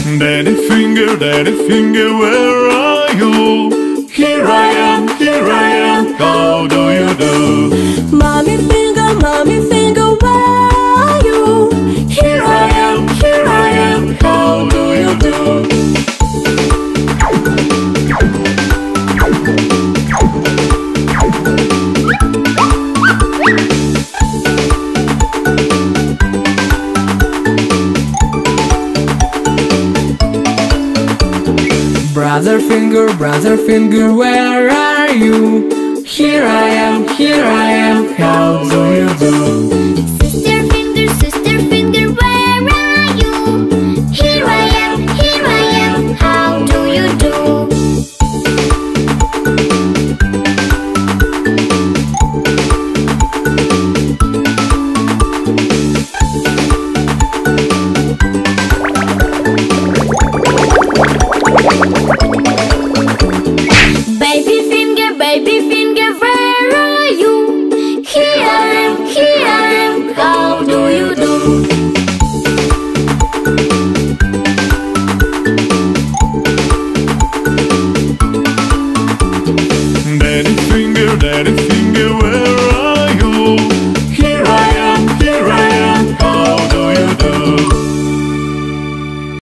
Daddy finger, where are you? Here I am, how do you do? Mommy finger, where are you? Here I am, how do you do? Brother finger, where are you? Here I am, how do you do? Sister finger, where are you? Here I am, how do you do? Baby finger, where are you? Here I